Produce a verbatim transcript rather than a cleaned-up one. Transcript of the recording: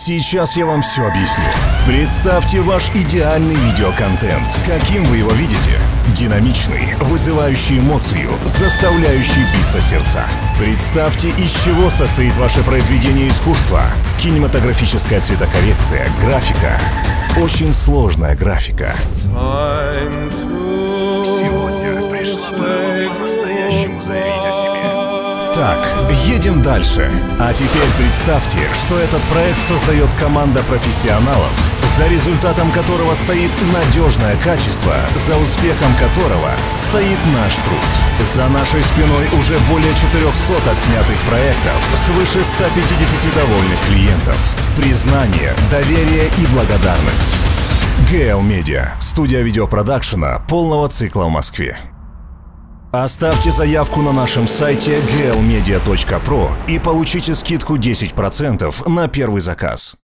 Сейчас я вам все объясню. Представьте ваш идеальный видеоконтент. Каким вы его видите? Динамичный, вызывающий эмоцию, заставляющий биться сердца. Представьте, из чего состоит ваше произведение искусства. Кинематографическая цветокоррекция, графика. Очень сложная графика. Сегодня пришла пора по-настоящему заявить о себе. Так, едем дальше. А теперь представьте, что этот проект создает команда профессионалов, за результатом которого стоит надежное качество, за успехом которого стоит наш труд. За нашей спиной уже более четырехсот отснятых проектов, свыше ста пятидесяти довольных клиентов. Признание, доверие и благодарность. джи эл Media, студия видеопродакшена полного цикла в Москве. Оставьте заявку на нашем сайте джи эл медиа точка про и получите скидку десять процентов на первый заказ.